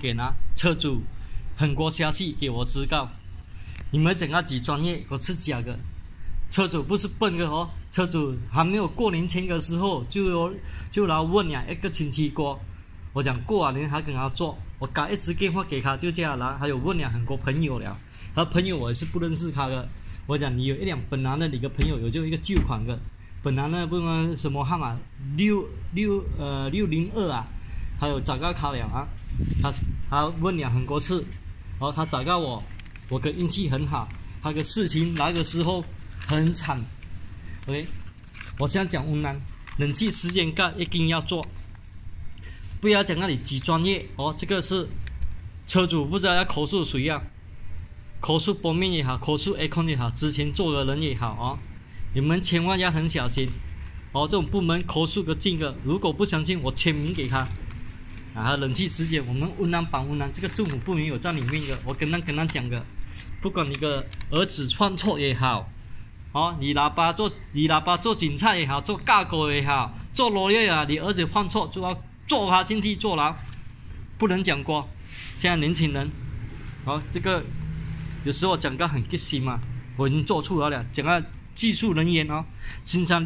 给车主很多消息给我知道，你们整个几专业我是假的，车主不是笨的哦，车主还没有过年前的时候就来问呀，一个星期过，我讲过完年还跟他做，我打一支电话给他就这样了，还有问了很多朋友了，他朋友我也是不认识他的，我讲你有一辆本来的你的朋友有就一个旧款的，本来呢不知什么号码602啊，还有找到他了啊，他问了很多次，然后他找到我的运气很好，他的事情那个时候很惨 ，OK， 我现在讲温南冷气时间盖一定要做，不要讲那里几专业哦，这个是车主不知道要投诉谁啊，投诉波面也好，投诉 Aircon 也好，之前做的人也好哦，你们千万要很小心哦，这种部门投诉个进个，如果不相信我签名给他。啊，冷气时间我们温南绑温南，这个政府部门有在里面的，我跟他讲的，不管你的儿子犯错也好，哦，你喇叭做警察也好，做尬狗也好，做罗业啊，你儿子犯错就要坐他进去坐牢，不能讲过。现在年轻人，哦，这个有时候讲个很激心嘛，我已经做出来了，讲个技术人员哦，身上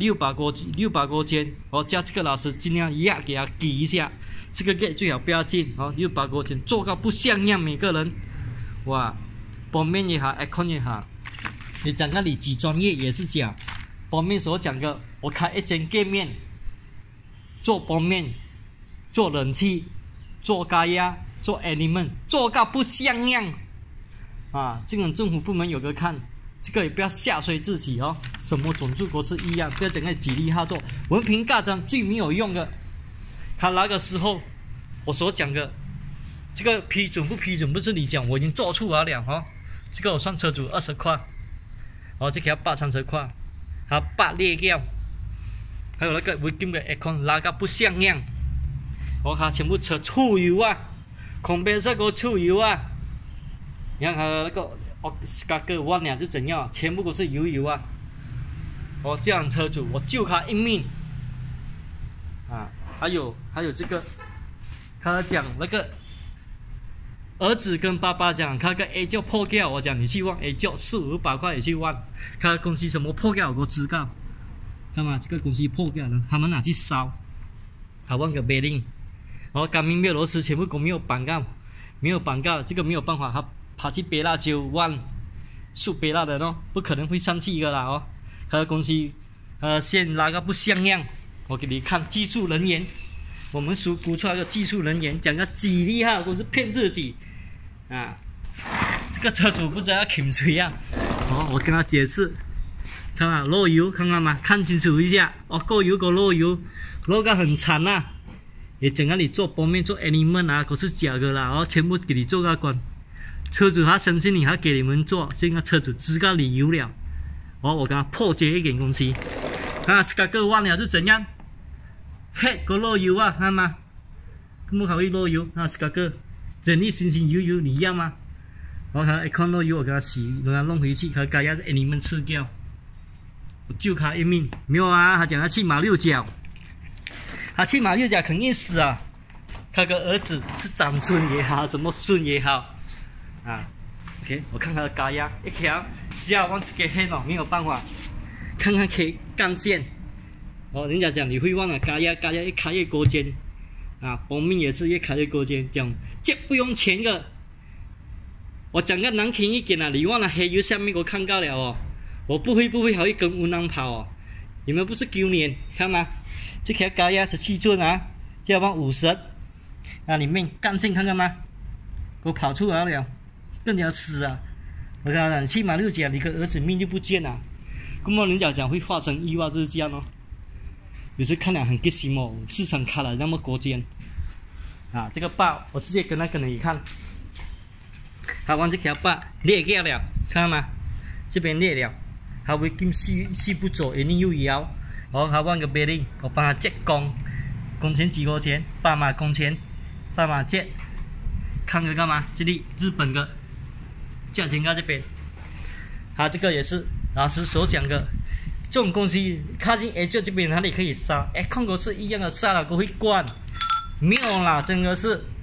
600多件，哦，叫这个老师尽量压给他抵一下。这个 gate 最好不要进哦，600多件做到不像样，每个人哇，包面也好 ，Aircon 也好，你讲个你几专业也是假。包面所讲的，我开一间店面，做包面，做冷气，做高压，做 element， 做到不像样啊！这种政府部门有个看，这个也不要吓衰自己哦。什么种族都是一样，不要讲个几厉害做，文凭盖章最没有用的。他那个时候我所讲的这个批准不批准不是你讲，我已经做出来了哦。这个我算车主20块，哦，这给他830块，他8裂掉，还有那个违禁的 Aircon 那个不像样，哦，他全部车出油啊，空边这个出油啊，你看他那个那个弯了就怎样，全部都是油啊，哦，这样车主我救他一命啊。还有这个，他讲那个儿子跟爸爸讲，他个 A 就破掉，我讲你去问 A 就400-500块也去问，他公司什么破掉我都知道，看嘛，这个公司破掉了，他们拿去烧，他问个 bearing， 然后钢明没有螺丝，全部都没有绑告，这个没有办法，他跑去别蜡就问树别蜡的喏，不可能会上去的啦哦，他的公司线拉个不像样。我给你看技术人员，我们所估出来的技术人员讲个几厉害，都是骗自己啊！这个车主不知道要请谁啊？哦，我跟他解释，看啊，漏油，看看嘛，看清楚一下哦，够油够漏油，漏个很惨呐、啊！也整个你做包面做 element 啊，都是假的啦，哦，全部给你做个关。车主他相信你，还给你们做，这个车主知道理由了。哦，我跟他破解一点公司，啊，这个忘了是怎样？黑个漏油啊，看吗？根本还会漏油，那是个整粒星星油你要吗？然后他一看漏油，我给他洗，让他弄回去，他该要是你们吃掉，我救他一命。没有啊，他讲他去马六甲，他去马六甲肯定死啊。他个儿子是长孙也好，什么孙也好啊。OK， 我看他的高压一条，只要往这个黑了，没有办法，看看可以干线。哦，人家讲你会忘了高压越开越高尖啊，保命也是越开越高尖，讲这不用钱的。我讲个难听一点啊，你忘了黑油下面我看到了哦，我不会还会跟乌浪跑哦，你们不是丢脸看吗？这条高压17寸啊，这要放50，那里面干线看看吗？给我跑出来了，更加死啊！我跟他讲，去马六甲，你个儿子命就不见了。那么人家讲会发生意外就是这样哦。有时看了很激心哦，市场开了那么高尖啊！这个把我直接跟你看，他往这条把裂掉了，看到吗？这边裂了，他会跟细不走，一定又摇。然后他换个 bearing， 我帮他接工钱几块钱？8码工钱，8码接。看个干嘛？这里日本的价钱在这边，他这个也是老师所讲的。这种东西靠近 A 这边哪里可以杀？Aircon 是一样的，杀了都会关，没有啦，真的是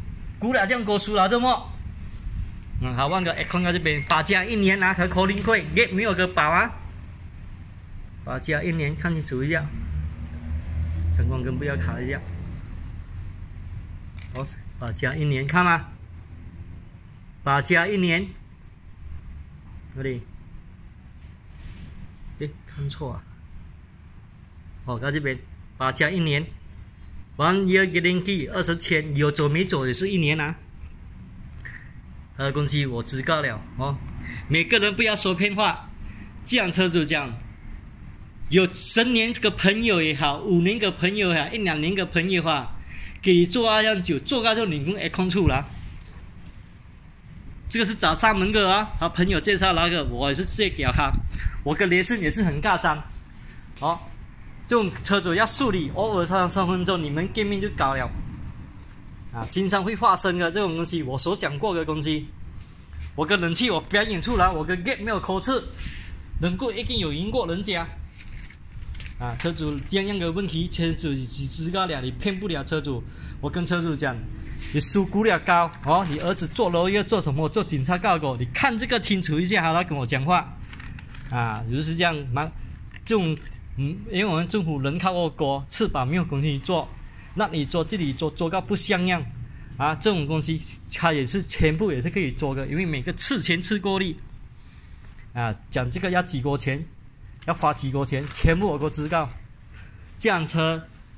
估了这样过输了，这么？好，换个 account 这边，8加1年啊，和扣零会 get 没有个保啊，8加1年，看清楚一下，闪光灯不要卡一下。好，8加1年，看吗？8加1年，这里，看错啊。哦，在这边8加1年。1 year guarantee 20千，有走没走也是1年啊。恭喜我知道了哦。每个人不要说骗话，这样车主讲，有10年个朋友也好，5年个朋友也好，1、2年个朋友哈，给你做这样久，做到就你跟 account 出了。这个是找上门的啊，他朋友介绍那个，我也是直接给他，我跟雷声也是很尬张，哦。这种车主要处理，偶尔3分钟，你们见面就搞了，啊，经常会发生的这种东西，我所讲过的东西，我跟人气我表演出来，我跟 get 没有口吃，能够一定有赢过人家，啊，车主这样的问题，车主只知道了，你骗不了车主，我跟车主讲，你输估了高，哦，你儿子做楼要做什么，做警察告狗，你看这个清楚一下，好来跟我讲话，啊，就是这样，这种。因为我们政府人靠多，翅膀没有东西做，那你做这里做到不像样啊！这种东西它也是全部也是可以做的，因为每个吃钱吃过力啊，讲这个要几多钱，要花几多钱，全部我都知道。这辆车，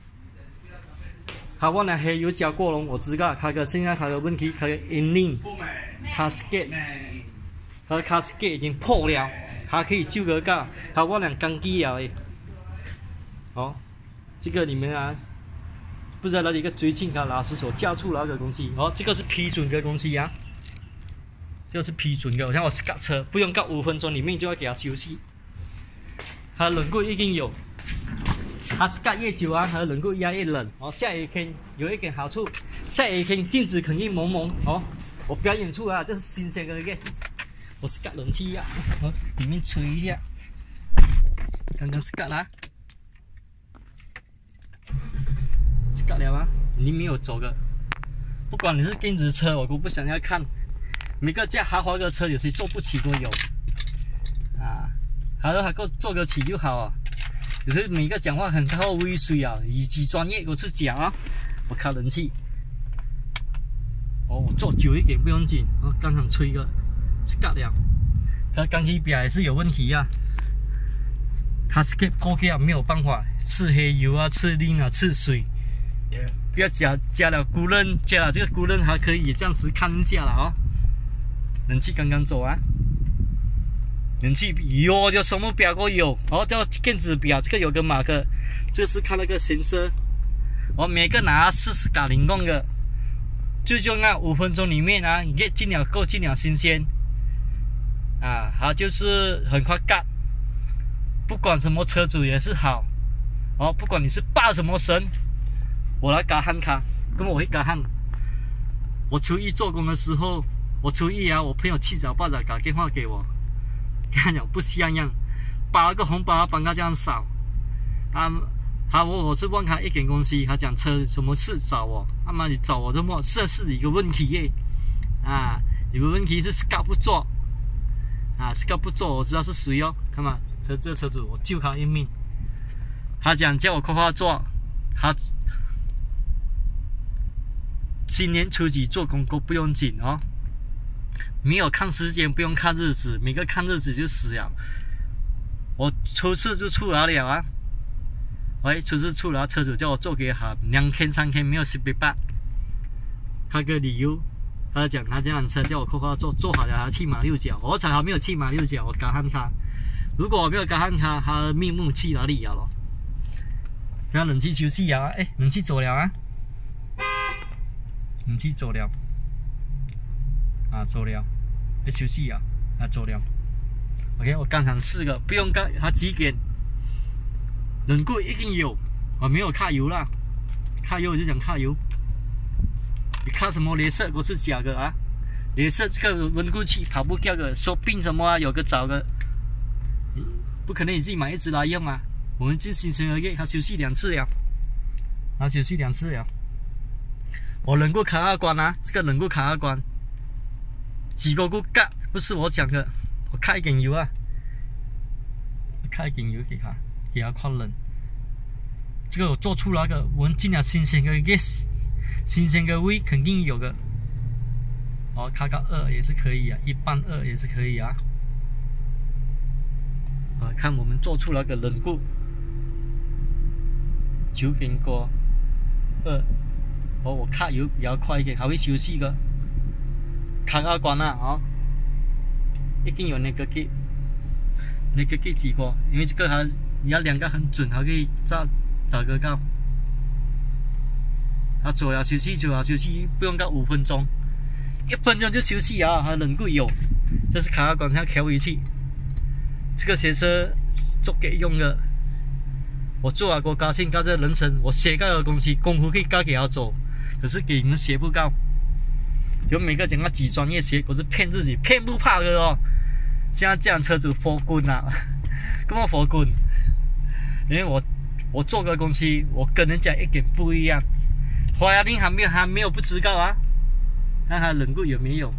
它忘了黑油加过龙，我知道它的现在它的问题，它的引领 cascade 和 cascade 已经破了，它可以救得到，它忘了钢机了诶。哦，这个你们啊，不知道那里一个最近他老师所教出来的东西，哦，这个是批准的东西呀，这个是批准的。好像我赶车，不用到5分钟里面就要给他休息。它冷过一定有，它是干越久啊，它冷过压越冷。哦，下雨天有一点好处，下雨天镜子肯定蒙蒙。哦，我表演出来，这是新鲜的一个，我是干冷气呀，哦，里面吹一下，刚刚是干啦。搞了吗？你没有走的，不管你是电子车，我都不想要看。每个驾豪华的车，有些做不起都有，啊，好的，还够做得起就好啊。有时每个讲话很高威水啊，以及专业，我是讲啊，我开冷气。哦，我做久一点不用紧，哦，刚想吹个，是搞了，它钢机表也是有问题呀，它是给破掉，没有办法，吃黑油啊，吃磷啊，吃水。不要加了固轮，加了这个固轮还可以这样子看一下了哦。冷气刚刚走啊，冷气有就什么表都有，哦，叫电子表，这个有个马克，这是看那个显示，我每个拿40嘎零用的，最重要5分钟里面啊，你尽量够尽量新鲜，啊，它就是很快干，不管什么车主也是好，哦，不管你是拜什么神。我来嘎焊它，根本我会嘎焊。我初一做工的时候，我初一啊，我朋友七早八早打电话给我，跟他讲不像样，包个红包帮他这样扫。我是问他一点东西，他讲车什么事找我，他妈你找我这么这是一个问题耶，啊，有个问题是 SCART 不做，啊 SCART 不做，我知道是谁哦，看嘛，这车主我救他一命，他讲叫我快快做，他。今年初几做工都不用紧哦，没有看时间，不用看日子，每个看日子就死了。我初次就出来了啊，初次出来，车主叫我做给他2天3天没有18，他个理由，他讲他这辆车叫我快快做好了，他7马6角，我才还没有7马6角，我嘎焊他，如果我没有嘎焊他，他面目去哪里了？然后冷气休息啊，冷气走了啊。冷气走了，啊走了，休息啊，走了。OK， 我刚才试个，不用干，它几点？冷柜一定有，我没有卡油啦，卡油我就讲卡油。你卡什么？雷射都是假的啊，雷射这个温度计跑不掉的，说病什么啊，有个找的，不可能你自己买一支来用啊。我们进新生儿月，他休息2次了，他休息2次了。 我冷固卡二关啊，这个冷固卡二关，几个固嘎，不是我讲的，我开一点油啊，开一点油给他看冷。这个我做出那个，我们尽量新鲜的 gas， 新鲜的味肯定有的。哦，开个2也是可以啊，一半2也是可以啊。看我们做出那个冷固9.2，我卡油比较快一点，还会休息的。卡二关啊，一定有那个机几个，因为这个你要量个很准，还可以找个高。他走了休息，不用到5分钟，1分钟就休息啊。还冷固有，这是卡二关，要调回去。这个鞋是做给用的，我做了多高兴，到这人生我学到的东西，功夫可以教给他做，可是给你们学不到。有每个讲要几专业学，我是骗自己，骗不怕的哦。现在这样车主佛滚啊，干嘛佛滚？因为我做个东西，我跟人家一点不一样。华亚林还没有不知道啊，看看冷固有没有。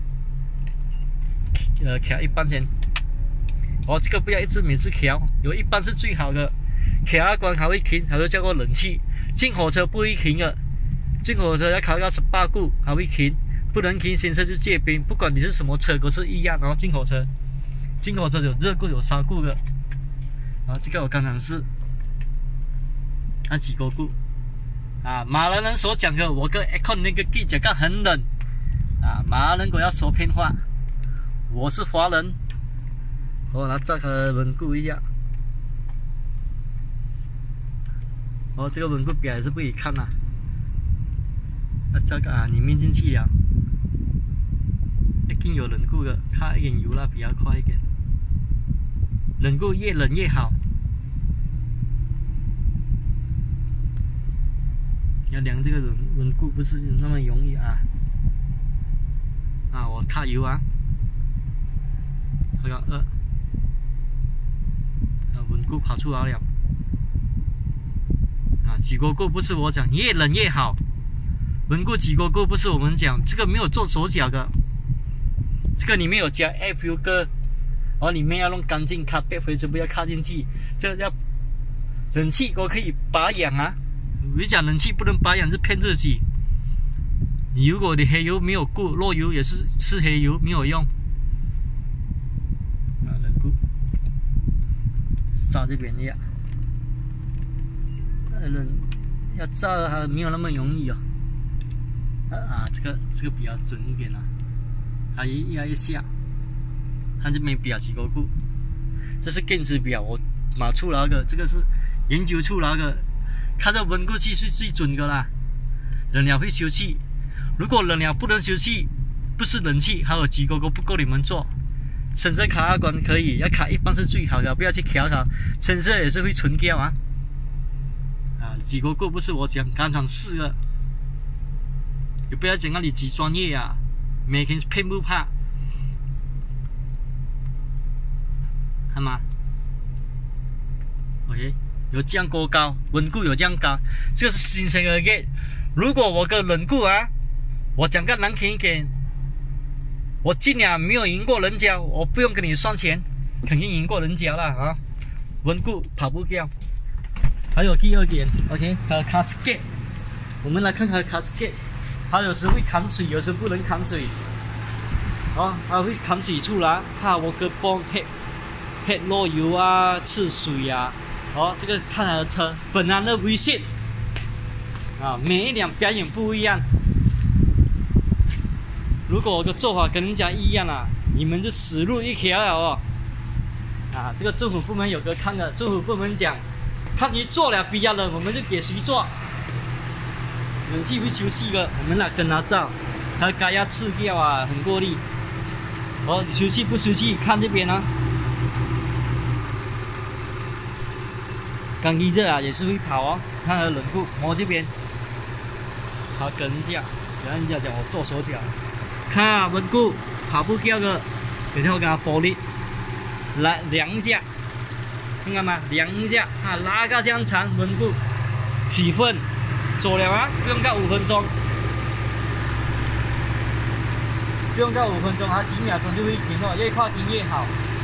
调一半先。这个不要一直每次调，有一半是最好的。调二关还会停，还会叫过冷气。进火车不会停的，进火车要考到18固还会停，不能停先车就借兵。不管你是什么车都是一样。然后进火车有热固有烧固的。然后这个我刚刚是按几个固啊，马来人所讲的，我跟 Econ 那个记者讲很冷啊，马来人我要说偏话，我是华人。拿这个稳固一下。这个稳固表也是不可以看啊。这个里面进去了，一定有冷固的，看一点油啦，比较快一点。冷固越冷越好。要量这个稳固不是那么容易啊。我卡油啊，开个2。稳固跑出来了几个固不是我讲，越冷越好。稳固几个固不是我们讲，这个没有做手脚的，这个里面有加 FU 哥，里面要弄干净，卡背回全部要卡进去。这要冷气我可以保养啊，我讲冷气不能保养是骗自己。如果你黑油没有固，漏油也是吃黑油没有用。冷固。照这边的要照还没有那么容易这个比较准一点还压一下，看这边表几个固，这是电子表，我码出来的，这个是研究出来的，看这温度计是最准的啦。冷了会休息，如果冷了不能休息，不是冷气，还有几个不够你们做。深色卡二关可以，要卡一半是最好的，不要去调它，深色也是会纯掉几个固不是我讲，刚才试了，也不要讲那里几专业每天骗不怕，看吗 ？OK， 有这样过高，稳固有这样高，这个是新鲜的 gate。如果我跟冷固我讲个难听一点。我尽量没有赢过人家，我不用跟你算钱，肯定赢过人家了稳固跑不掉。还有第二点 ，OK， 它的 cascade， 我们来看看 cascade， 它有时会扛水，有时不能扛水。它会扛水出来，怕我个帮 head 漏油吃水这个看它的车本来的危险每一辆表演不一样。如果我的做法跟人家一样你们就死路一条了这个政府部门有个看的，政府部门讲，看谁做了比较冷，我们就给谁做。冷气会休息的，我们来跟他照，他该要吃掉很过力。休息不休息，看这边刚一热也是会跑看他冷固，这边，他跟一下，人家讲我做手脚。看稳固跑不掉的，然后给它玻璃来量一下，看看吗？量一下拉个这样长稳固，几分走了不用到5分钟， 不用到5分钟，它几秒钟就会停了，越快停越好。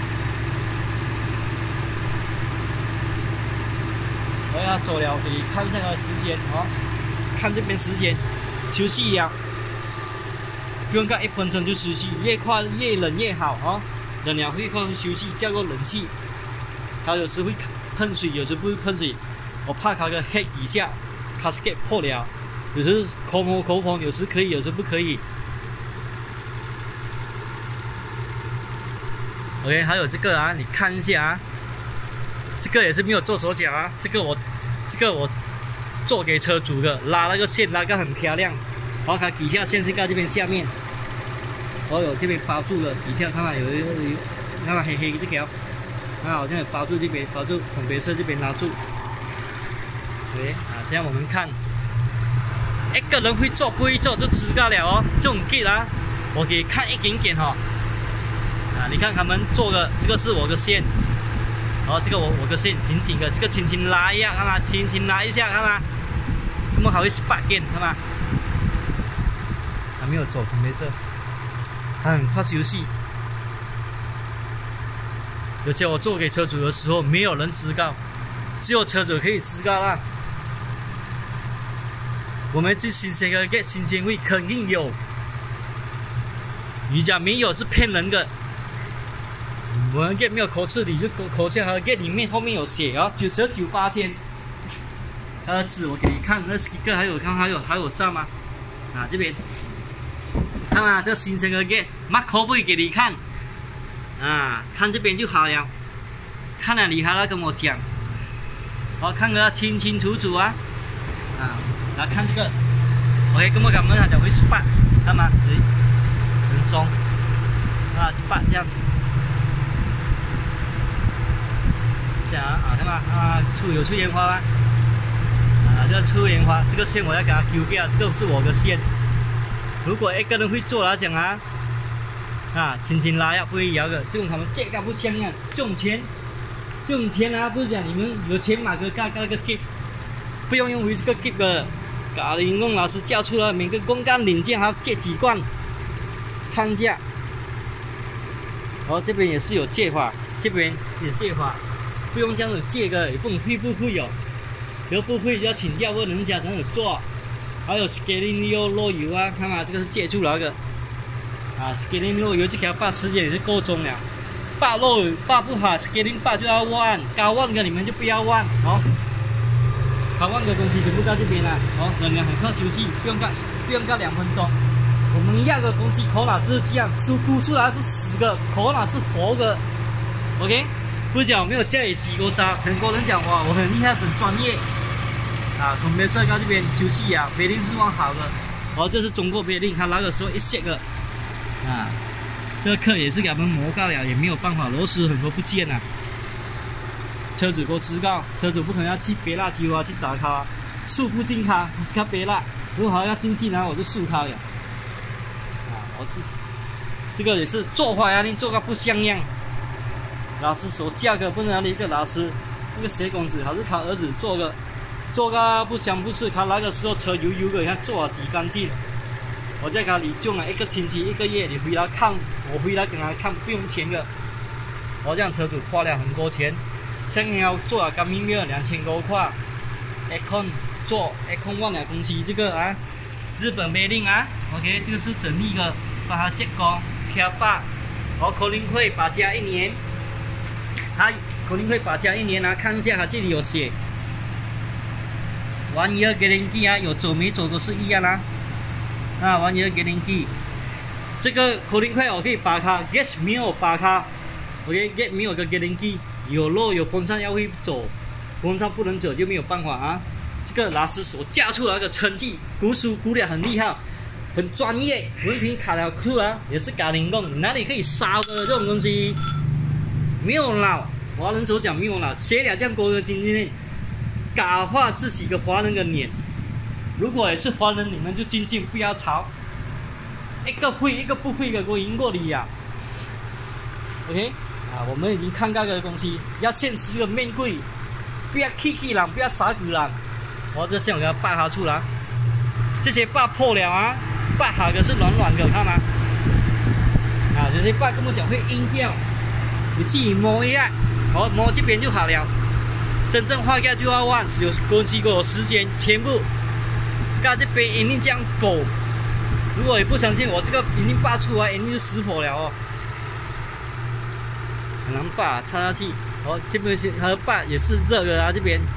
我要走了，给你看一下它的时间哦，看这边时间，休息了，不用到1分钟就休息，越快越冷越好哦，冷了会快速休息，叫个冷气。它有时会喷水，有时不会喷水，我怕它的黑底下 gasket 破了，有时口红，有时可以，有时不可以。OK， 还有这个啊，你看一下啊，这个也是没有做手脚啊，这个我做给车主的，拉那个线拉个很漂亮，然后它底下线是在这边下面，哦有这边包住了，底下看看有，看看黑黑这条，看好像有包住这边，包住孔别色这边拉住。OK 啊，现在我们看，一个人会做不会做就知道了哦，这种 kit 啊，我给看一点点哈、哦。啊，你看他们做的这个是我的线，然后这个我的线紧紧的，这个轻轻拉一下，看嘛，轻轻拉一下，看嘛，那么还会spark电，看嘛，还没有走，没事，它很快休息。有些我做给车主的时候，没有人知道，只有车主可以知道啦。我们这新鲜的 get 新鲜味肯定有，人家没有是骗人的。我们 get 没有口吃，你就口下和 get 里面后面有写哦，99%。它的纸我给你看，那sticker还有照吗？啊这边，看啊，这新鲜的 get， mark 可不可以给你看？啊，看这边就好了。看了你还要跟我讲，我看个清清楚楚啊。啊，来看这个 ，OK， 咁我咁樣就會 spark， 看嘛，很鬆，啊 spark 這樣。下啊，看嘛啊，有出煙花嗎？啊，這個出煙花，這個線我要給它丟掉，這個是我的線。如果一個人會做來講啊，啊，輕輕拉呀，不會搖的，這種他們這個不像樣，這種錢啊，不是講你們有錢買個那個 kit， 不用為這個 kit 的，搞林工老師教出來，每個工幹零件還要借幾罐，看一下。哦，這邊也是有借法，這邊也借法。不用這樣子借的，也不會不會有，如果不會就要請教問人家怎麼做。還有 scaling 漏油啊，看嘛，這個是借出來的。啊 ，scaling 漏油這條把時間也是夠鐘了，把漏油把不好 ，scaling 把就要換，高換的你們就不要換，哦。高換的東西全部到這邊了，哦，冷了很快休息，不用到2分鐘。我們一樣的東西口哪就是這樣，估出來是死的，口哪是活的 ，OK。不是講我沒有教你幾個招，很多人講哇，我很厲害，很專業。啊，孔別色到這邊休息啊，別令是往好的。哦，這是中國別令，他那個時候一卸個，啊，這個課也是給他們磨到了，也沒有辦法，螺絲很多不見了。車主都知道，車主不可能要去別辣椒啊，去找他，數不進他，是他別辣。如果要進啊，我就數他了。啊，我這個也是做法呀，你做個不像樣。老師所教的不能的一個老師，那個鞋公子還是他兒子做個不香不是，他那個時候車油油的，你看做得幾乾淨。我在家裡種了1個星期1個月，你回來看，我回來給他看，不用錢的。我這樣車主花了很多錢，像要做了乾明月2000多塊 ，Econ 做 Econ 換了東西，這個啊，日本梅令啊 ，OK， 這個是整力的，把它接工，條把，我可能會把加1年。他可能會把加1年啊，看一下，他這裡有寫1 year guarantee 啊，有走沒走都是一樣啦。啊，1 year guarantee， 這個可能會我可以把它 get 沒有把它 ，OK get 沒有個 guarantee， 有漏有風扇要會走，風扇不能走就沒有辦法啊。這個老師所教出來的成績，估數估得很厲害，很專業，文憑考了庫啊，也是搞零工，哪裡可以燒的這種東西？沒有腦，華人所講沒有腦，學了這樣多的經驗，搞壞自己的華人的臉。如果也是華人，你們就靜靜，不要吵。一個會一個不會的，我贏過你呀。OK， 啊，我們已經看到的東西，要現實的面對，不要氣人，不要傻狗人。我這線我給它拔它出來，這些拔破了啊，拔好的是軟軟的，看嗎？ 些爸跟我讲会硬掉，你自己摸一下，摸这边就好了。真正坏掉就要换，有公司给我时间，全部，干这边一定这样狗。如果你不相信我，这个一定拔出来，一定就死火了哦。很难拔，插下去。这边它的拔也是热的啊，这边。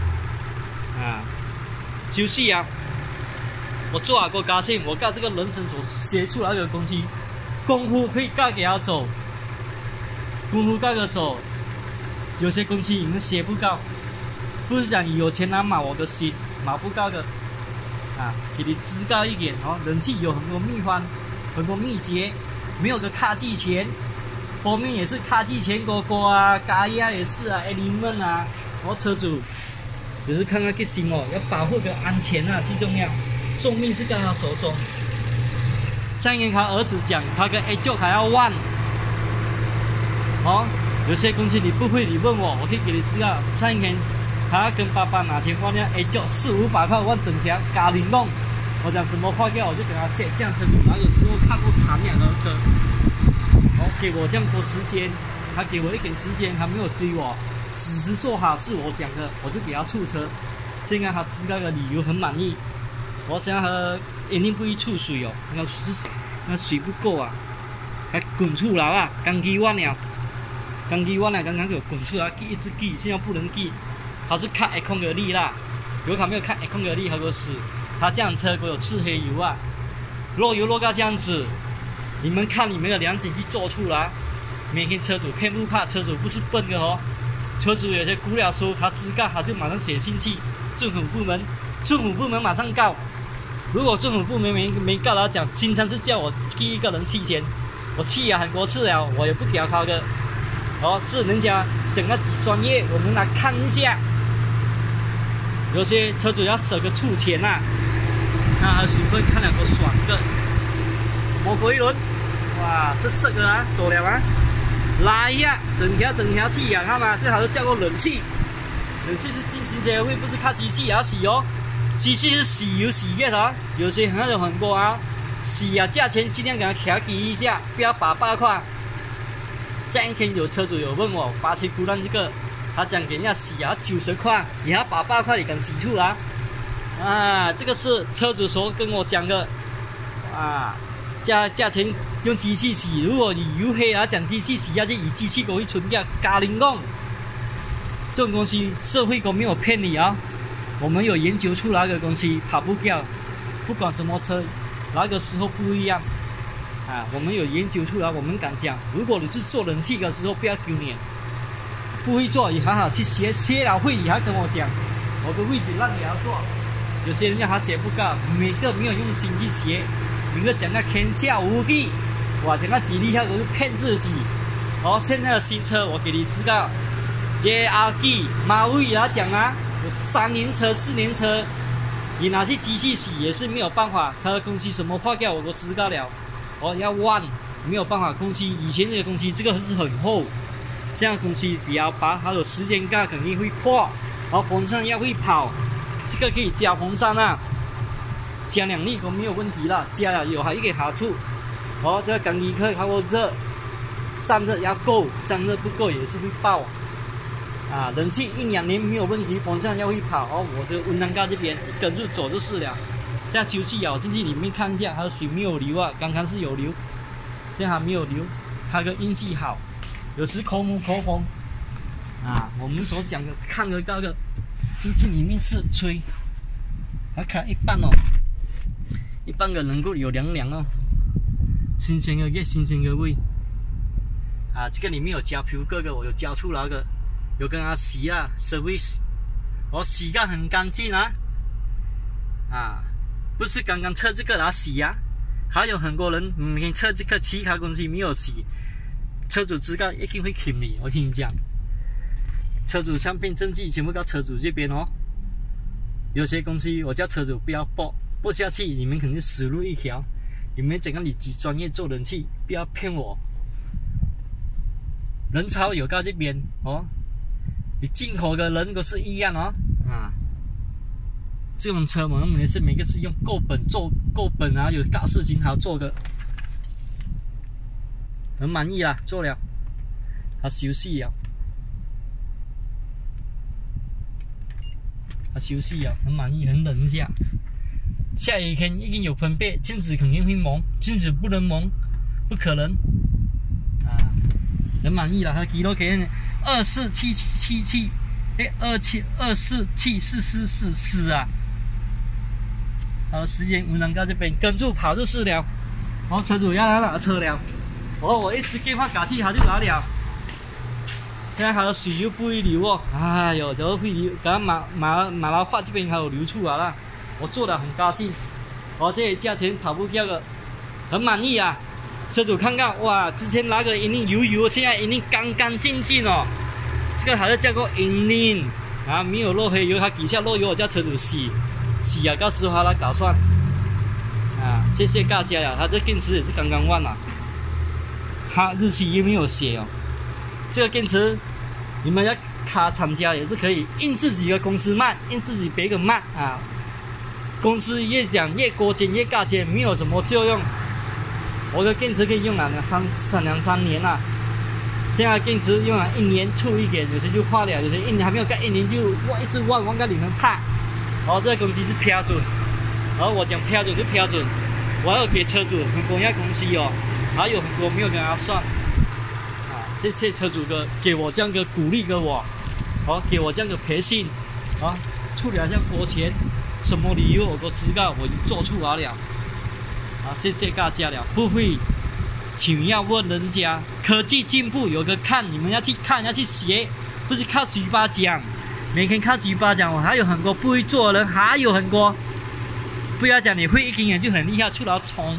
就是啊，我做好过高兴，我干这个人生所学出来的东西，功夫可以干给他走，功夫干给走。有些东西你们学不到，不是讲有钱难买我的心，买不到的。给你知道一点人气有很多秘方，很多秘诀，没有个卡技钱，后面也是卡技钱哥哥啊，咖呀也是啊 ，element 啊，车主也是看看个心要保护个安全啊，最重要，寿命是在他手中。上一年他儿子讲，他跟 A 舅还要换，有些东西你不会，你问我，我可以给你知道。上一年。他跟爸爸拿钱换掉 A 就400-500块换整条咖喱弄，我讲什么坏掉我就给他借，这样车主哪有时候看过惨两的车，给我这样多时间，他给我一点时间，他没有追我，只是做好是我讲的，我就给他出车，现在他知道的理由很满意，我想他一定不会出水那水不够啊，还滚出来啊，刚给完了，刚刚有滚出来，一直给，现在不能给。他是看 A 控的力啦，如果他没有看 A 控的力，他给我死。他这辆车给我吃黑油啊，落油落到这样子，你们看你们的良心去做出来。每天车主骗不怕，车主不是笨的车主有些估了说他知道，他就马上写信去政府部门马上告。如果政府部门没告他讲，经常是叫我第一个人弃钱，我弃了很多次了，我也不给他的。是人家整个几专业，我们来看一下。有些车主要舍个出钱那水分看两个爽的，摸过一轮，哇，是色的啊，走了啊，拉一下，整条气氧看嘛，这还是叫做冷气，冷气是进行协会，不是靠机器也要洗机器是洗油洗液有些很多洗价钱尽量给它调低一下，不要800块。这一天有车主有问我八七姑娘这个，他讲给人家洗90块，你要800块你敢洗出来？这个是车主所跟我讲的，价钱用机器洗，如果你油黑讲机器洗下去，以机器给我存掉，咖喱弄，这种东西社会都没有骗你我们有研究出来的东西跑不掉，不管什么车，那个时候不一样。我们有研究出来，我们敢讲。如果你是做冷气的时候，不要丢脸，不会做也好好去学了会，也还跟我讲，我的位置让你要做。有些人家他学不到，每个没有用心去学，每个讲到天下无敌，讲到几厉害都是骗自己。现在的新车我给你知道 ，JRG 马威他讲有3年车、4年车，你拿去机器洗也是没有办法，他的东西什么坏掉我都知道了。要换没有办法，东西以前的东西这个是很厚，现在东西比较薄，它有时间干肯定会破，风扇要会跑，这个可以加风扇加2粒都没有问题了，加了有还有一个好处，这个更衣客它会热，散热要够，散热不够也是会爆，冷气1-2年没有问题，风扇要会跑，我的温档盖这边你跟住走就是了。现在休息进去里面看一下，它的水没有流刚刚是有流，现在还没有流，它的运气好，有时口风我们所讲的看得到的，进去里面是吹，还看一半一半的能够有凉新鲜的新鲜的味，这个里面有加皮革的，我有加出来的，有跟他洗service， 我洗得很干净不是刚刚测这个来洗还有很多人每天测这个其他东西没有洗，车主知道一定会坑你，我听你讲，车主相片证据全部到车主这边有些东西我叫车主不要播下去，你们肯定死路一条，你们整个你几专业做人气，不要骗我，人潮有到这边你进口的人都是一样这种车我们是每个是用够本有大事情好做的很满意啦，做了，他休息了，很满意，很冷一下。下雨天一定有分贝，镜子肯定会蒙，镜子不能蒙，不可能啊，很满意了。他几多可以24777，哎，247244444啊。好，时间无能到这边跟住跑就是了。然后车主要来拿车了，我一直电话打去他就来了。现在他的水又不会流哦，哎呦，这会流，刚刚马拉话这边还有流出来了，我做的很高兴。这些价钱跑不掉的，很满意啊。车主看看，哇，之前那个一定油，现在一定干干净净哦。这个还是叫做银鳞啊，没有落黑油，它底下落油，我叫车主洗啊，到时候他来搞算啊。谢谢大家呀，他这电池也是刚刚换了，它日期也没有写哦。这个电池你们要卡厂家也是可以，印自己的公司卖，印自己别个卖啊。公司越讲越多钱越价钱，没有什么作用。我的电池可以用了两三年了。现在电池用了1年出一点，有些就坏了，有些1年还没有盖1年就一直忘个你们怕。这个东西是标准，我讲标准就标准，我要给车主很多样东西哦，还有很多没有跟他算。谢谢车主哥给我这样的鼓励给我，给我这样的培训，出了这样多钱，什么理由我都知道，我已经做出来了。谢谢大家了，不会，请要问人家，科技进步有个看，你们要去看，要去学，不是靠嘴巴讲，每天靠嘴巴讲，我还有很多不会做的人，还有很多，不要讲你会一点点就很厉害，出来冲，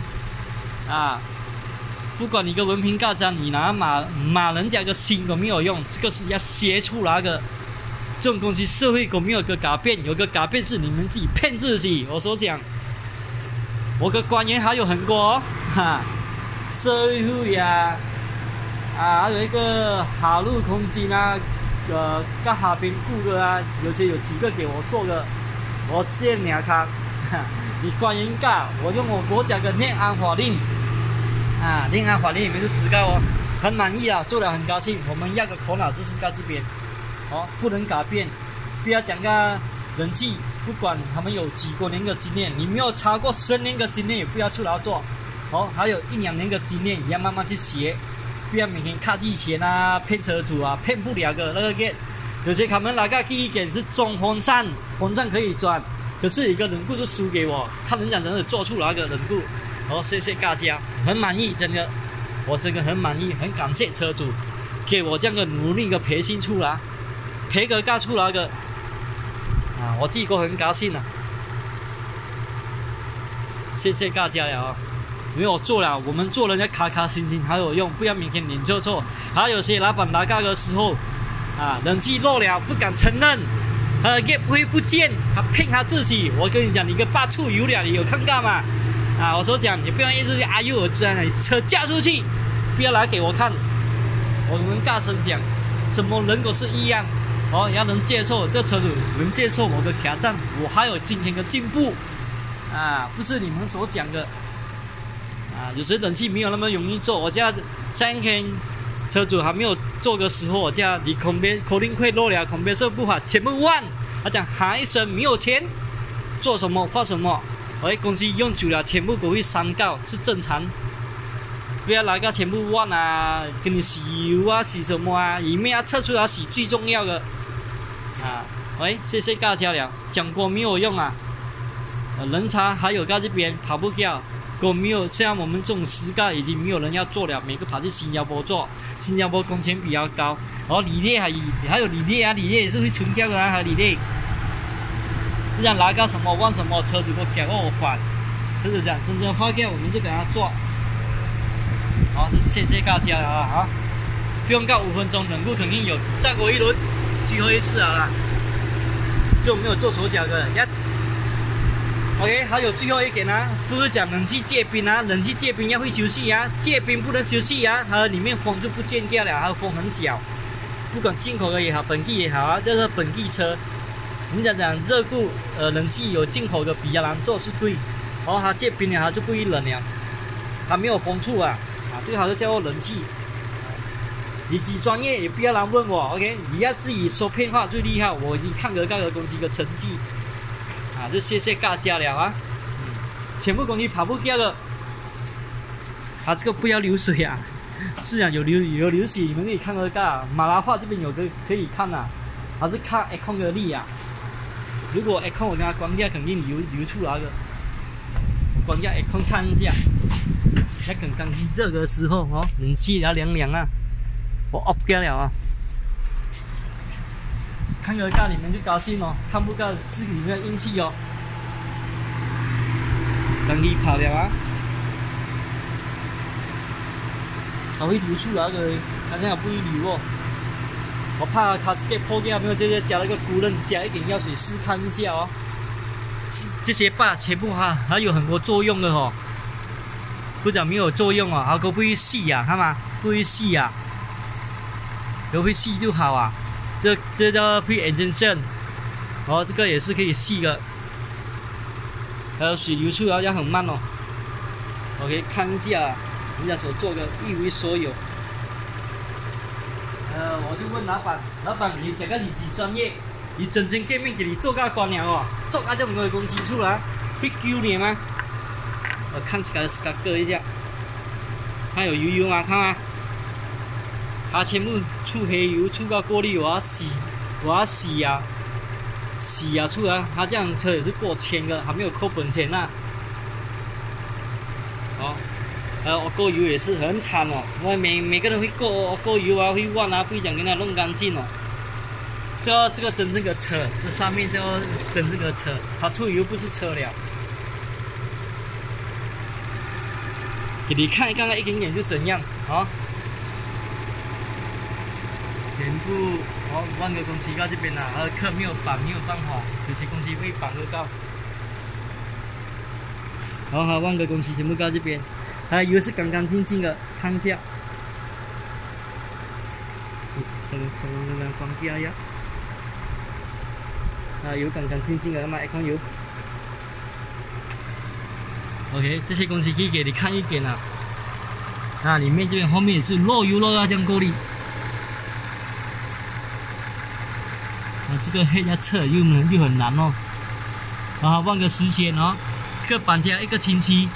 不管你个文凭高张，你拿骂人家个心都没有用，这个是要学出来的。这种东西社会都没有个改变，有个改变是你们自己骗自己。我所讲，我的官员还有很多社会啊，还有一个海陆空军啊，在海边雇的啊，有几个给我做的，我先拿他，你官员干，我用我国家的恋安法令。恋爱法令里面就知道哦，很满意啊，做了很高兴。我们要个头脑就是在这边，不能改变，不要讲个人气，不管他们有几多年的经验，你没有超过10年的经验也不要出来做，还有1、2年的经验也要慢慢去学，不要每天靠自己钱啊，骗车主啊，骗不了的那个店。有些他们那个第一点是装风扇可以装，可是一个人物就输给我，看人家真的做出来的人物。谢谢大家，很满意，真的，我真的很满意，很感谢车主给我这样的努力的培训出来，培个干出来的，我自己都很高兴了。谢谢大家了，因为我做了，我们做人家开心心还有用，不要每天你做错。还有些老板拿价的时候，人气弱了不敢承认，也不会不见，他骗他自己。我跟你讲，你个8处油了，你有看到吗？我说讲，你不要一直阿幼儿之你车嫁出去，不要来给我看。我们大声讲，什么人都是一样，要能接受，这车主能接受我的挑战，我还有今天的进步，不是你们所讲的，有时冷气没有那么容易做，我家3天车主还没有做的时候，我家你肯定会落了，肯定是不好，全部换，他讲还省没有钱，做什么画什么。公司用久了，全部都会删告，是正常。不要来个全部换跟你洗油洗什么里面要测出来洗最重要的。谢谢大家了，讲过没有用人才还有在这边跑不掉，都没有像我们这种时代已经没有人要做了，每个跑去新加坡做，新加坡工钱比较高，锂电还有锂电锂电也是会存掉的和锂电。让拿个什么忘什么车主都给我还，就是讲真正花掉我们就给他做。谢谢大家了不用到5分钟，人物肯定有，再过一轮，最后一次了就没有做手脚的。OK， 还有最后一点不是讲冷气结冰冷气结冰要会休息结冰不能休息它里面风就不见掉了，它的风很小，不管进口的也好，本地也好这是本地车。人家讲热固冷气有进口的比较难做是对，它结冰了它就不会冷了，它没有风处啊，这个好像叫做人气。你几专业也不要来问我 ，OK？ 你要自己说骗话最厉害，我已经看得到的东西的成绩，啊，就谢谢大家了啊，全部工具跑不掉的，啊，这个不要流水啊，是啊，有流水，你们可以看得到，马拉话这边有个可以看啊，还是看 Aircon 的力啊，如果 Aircon 我给它关掉，肯定流出来的，我关掉 Aircon 看一下，那刚热的时候哦，冷气要凉凉啊。我 off 掉了啊！看得到你们就高兴哦，看不到是你们的运气哦。刚力跑了啊，它会流出来的，好像也不会流哦。我怕它是给破掉，没有就是加了个咕楞，加一点药水试看一下哦。这些把全部还有很多作用的哦，不讲没有作用啊，它都不会细呀，看嘛，不会细呀。都会细就好啊，这叫 pre-injection， 哦，这个也是可以细的，还有水流出来要很慢哦。OK， 看一下人家所做的一无所有。我就问老板，你这个你几专业？你整间店面给你做个官了哦，做个这么多公司出来，会丢你吗？我看起来是个割一下，它有油吗？看吗？它全部出黑油，出个过滤，我要洗呀出来。它这样车也是过千的，还没有扣本钱呐。哦，我过油也是很惨哦，我每个人会过油啊，会换啊，不会讲给它弄干净哦。这个真正的车，这上面叫真正的车，它出油不是车了。给你看刚刚一点点就怎样啊？全部换个东西到这边了，客没有绑，没有办法，有些东西会绑得到。然后换个东西全部到这边，油是干干净净的，看一下。关掉呀。油干干净净的，那么Aircon油。OK， 这些东西可以给你看一点了。里面这边后面也是漏油漏到这样过滤。这个黑下测又很难哦，然后换个时间哦，这个绑架一个星期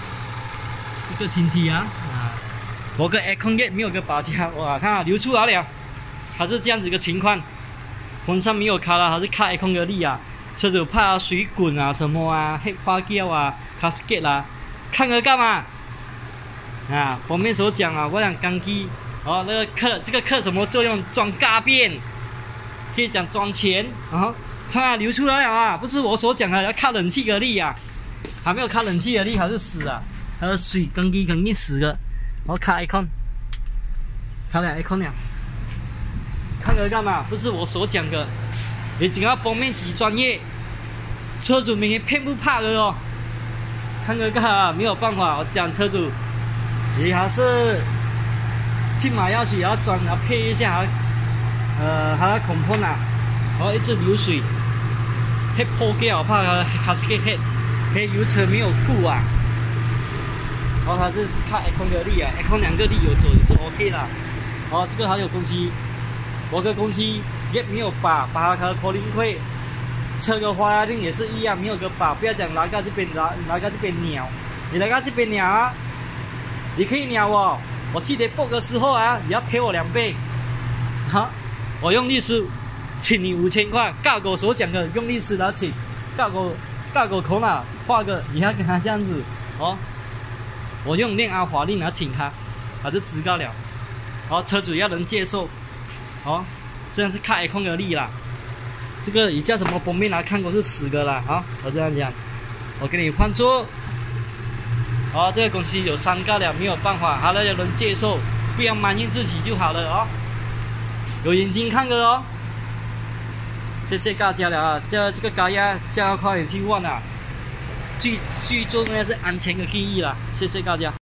啊，我个 Aircon 也没有个绑架，哇，看流出来了，它是这样子个情况，风扇没有开了，还是开 Aircon 的力啊，车主怕水滚啊什么啊，黑花胶啊 ，casket 啦，看个干嘛？封面所讲啊，我讲钢机哦，那个这个课什么作用？装嘎变。可以讲装钱啊，看流出来了啊，不是我所讲的要靠冷气的力啊，还没有靠冷气的力还是死啊，还有水钢机肯定死的。我开 Aircon， 开了 Aircon 了，看个干嘛？不是我所讲的，你只要封面几专业，车主明天骗不怕的哦。看个干嘛？没有办法，我讲车主，你还是去买药水，要装，要配一下。它的孔碰啊，然后一直流水，黑破掉，怕它是个黑油车没有顾啊。然后它这是看 Aircon 的力啊 ，Aircon 2个力有走也是 OK 啦。这个还有东西，我的东西也没有把它口令会，车的花令也是一样，没有个把，不要讲来到这边来到这边鸟，你来到这边鸟啊，你可以鸟我去年 book 的时候啊，你要赔我2倍，我用律师请你5000块，告我所讲的用律师来请，告我口哪画个，你要跟他这样子我用恋爱法令来请他就知道了。车主要能接受，这样是看 Aircon 的力啦。这个你叫什么封面来看都是死的啦我这样讲，我给你换做，这个东西有3个了，没有办法，大家能接受，不要埋怨自己就好了有眼睛看的谢谢大家了啊！这个高压叫快点去换最重要的是安全的第一啦，谢谢大家。